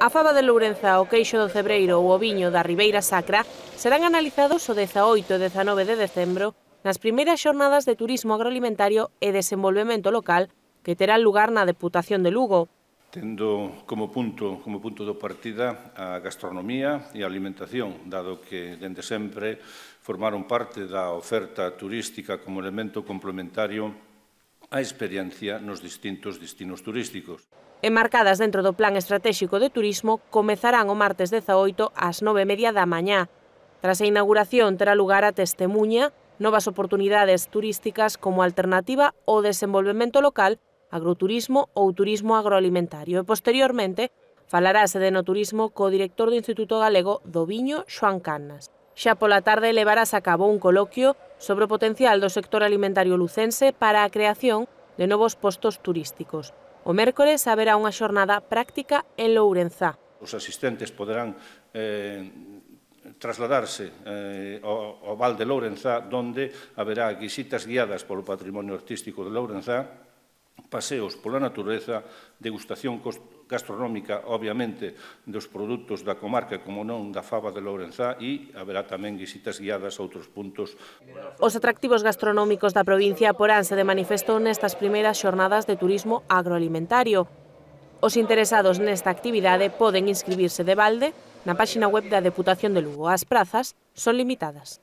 A faba de Lourenza, o queixo do Cebreiro ou o viño da Ribeira Sacra serán analizados o 18 e 19 de decembro nas primeiras xornadas de turismo agroalimentario e desenvolvemento local que terán lugar na Deputación de Lugo. Tendo como punto de partida a gastronomía e a alimentación, dado que dende sempre formaron parte da oferta turística como elemento complementario á experiencia nos distintos destinos turísticos. Enmarcadas dentro do Plan Estratéxico de Turismo, comezarán o martes 18 ás 9:30 da mañá. Tras a inauguración terá lugar a testemuña, novas oportunidades turísticas como alternativa ao desenvolvemento local, agroturismo ou turismo agroalimentario. E posteriormente falarase de enoturismo co director do Instituto Galego do Viño, Xoán Cannas. Xa pola tarde levarase a cabo un coloquio sobre o potencial do sector alimentario lucense para a creación de novos postos turísticos. O mércores haberá unha xornada práctica en Lourenza. Os asistentes poderán trasladarse ao Val de Lourenza, onde haberá visitas guiadas polo patrimonio artístico de Lourenza, paseos pola natureza, degustación gastronómica, obviamente, dos produtos da comarca, como non da faba de Lourenza, e haberá tamén visitas guiadas a outros puntos. Os atractivos gastronómicos da provincia poránse de manifesto nestas primeiras xornadas de turismo agroalimentario. Os interesados nesta actividade poden inscribirse de balde na páxina web da Deputación de Lugo. As prazas son limitadas.